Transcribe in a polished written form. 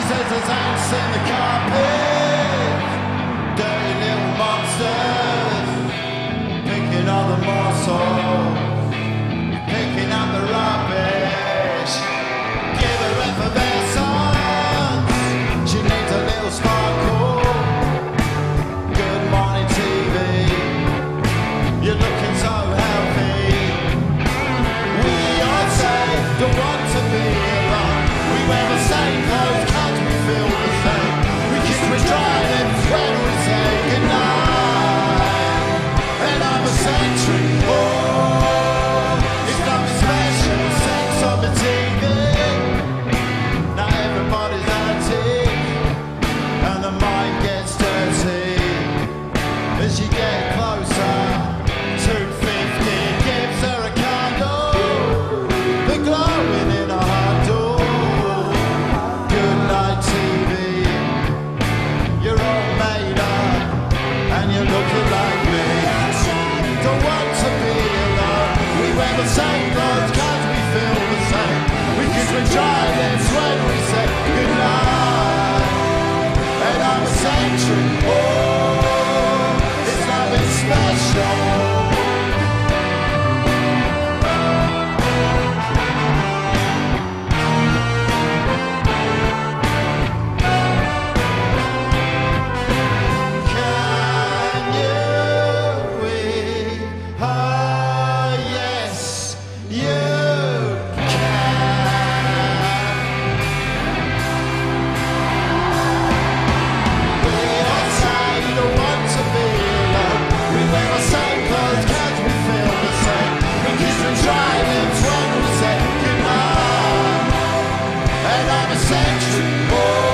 says there's ants in the carpet, dirty little monsters, picking all the morsels, picking up the rubbish. Give her effervescence, she needs a little sparkle. Good morning TV, you're looking so healthy. We all say don't want to be alone. We wear the same clothes, cause we feel the same. We kiss with dry lips when we say goodnight. Another century, oh, it's nothing special, sex on the TV. Now everybody's antic, and the mind gets dirty. As you get closer, 250 gives her a candle, the glowing in her heart door. Good night TV, you're all made up, and you're looking like me. Don't want to be alone. We wear the same clothes cause we feel the same. We kiss with dry lips when we say goodnight. And I'm a century, oh, it's nothing special. Can you read her? Yes, you can. We all say don't want to be alone. We wear the same clothes cause we feel the same. We kiss and dry lips when we say goodnight. And I'm a century boy.